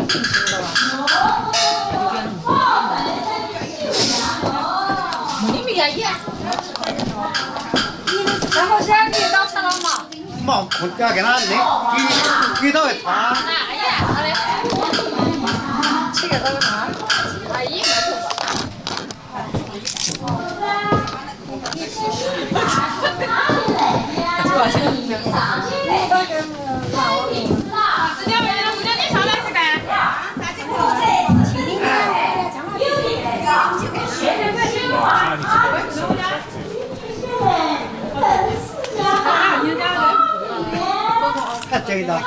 平时的吧？你没呀？然后现在你到吃了吗？ 冇，我要给他你到一团。 哎呀，好嘞。这个都是啥？哎呀， 看这个。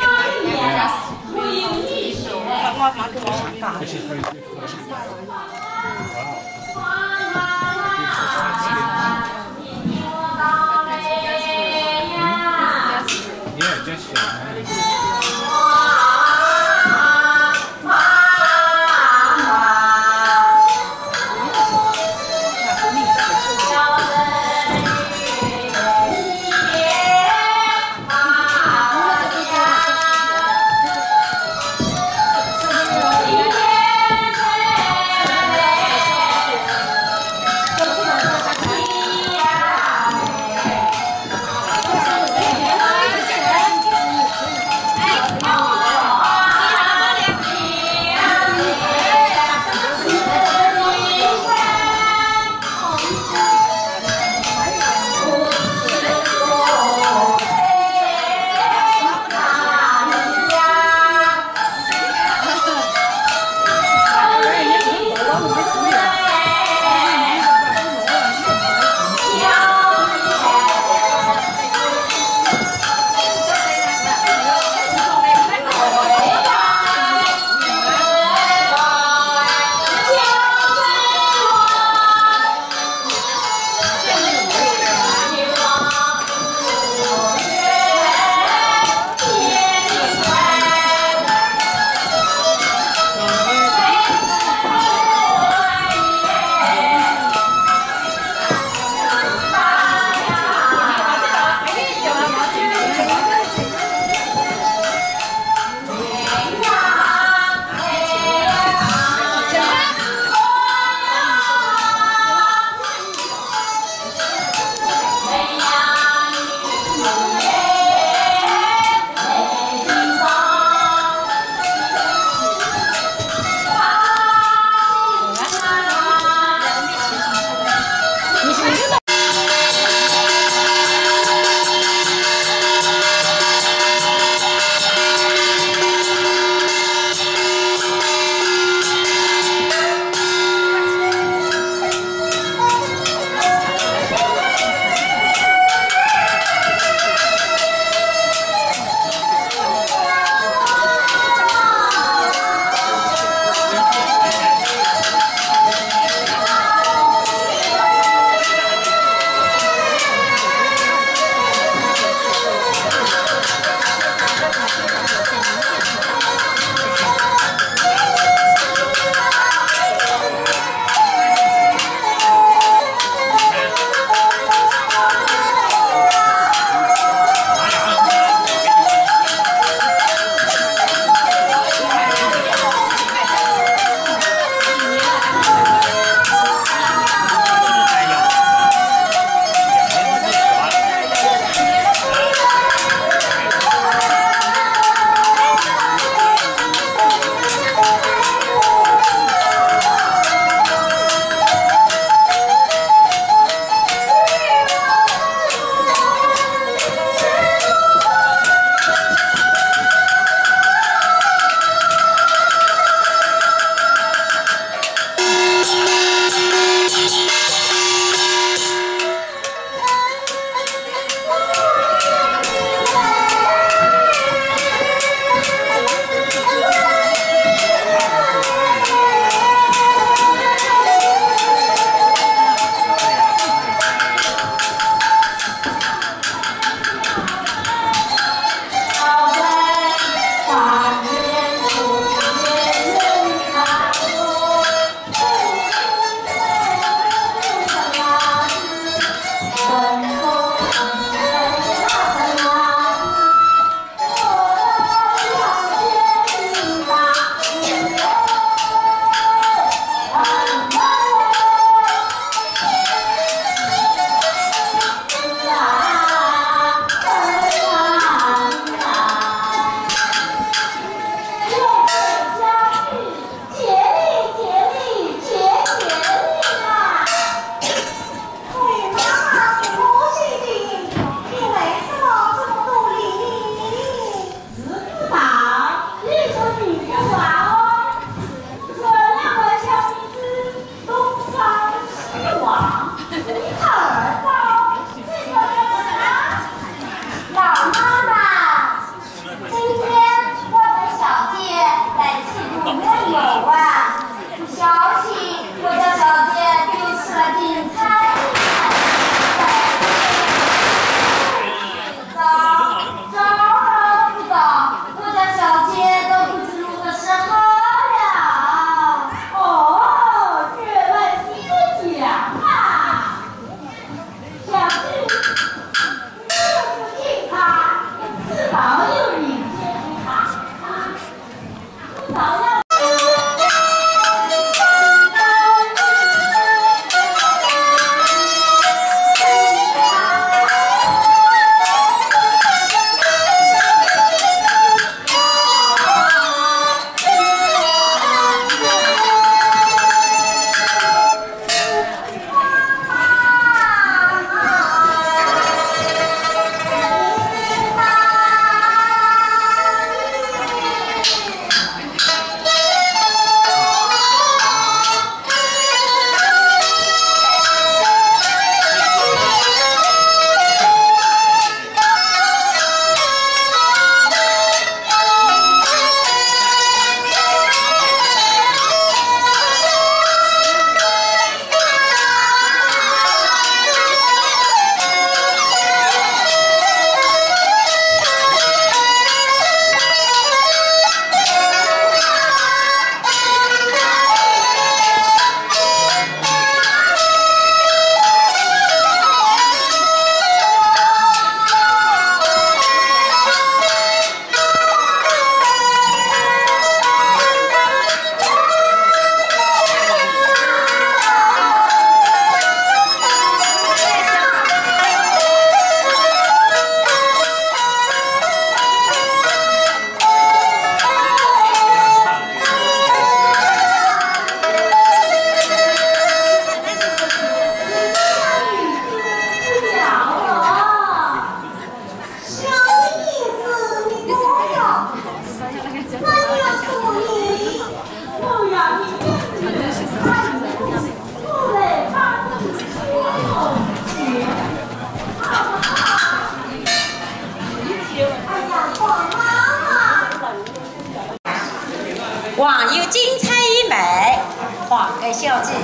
望有精彩一枚，画个小记。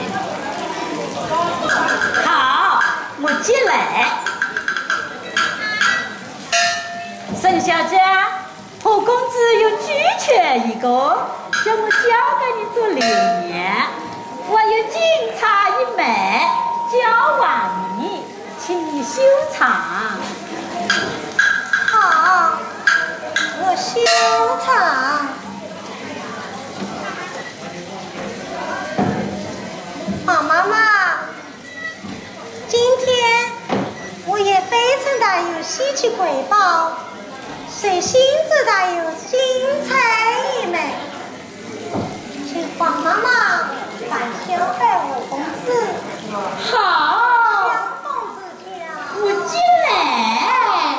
好，我进来。沈小姐，何公子有举权一个，叫我交给你做留念。我有精彩一枚，交还你，请你收藏。 好，我收藏。好，妈妈，今天我也非常的有稀奇瑰宝，随心子的有精彩一枚，请黄妈妈把交给我公子。 好， 小公子家， 我进来。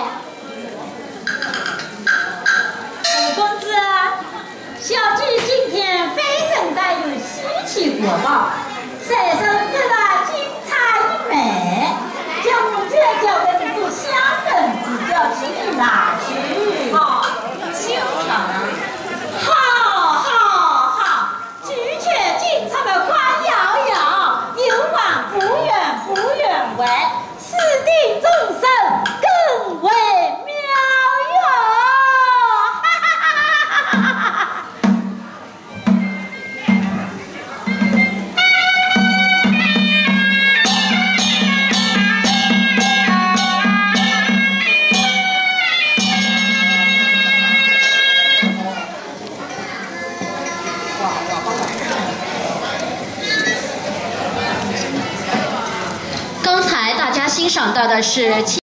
五公子，小姐今天非常的有稀奇国宝，随身这个精彩一枚，将我这交给你做香人指教，请你拿去。好，收藏。好，举权进场的关摇摇，有往不远不远为，四定众生更为妙哟！哈哈哈哈哈哈！ 刚才大家欣赏到的是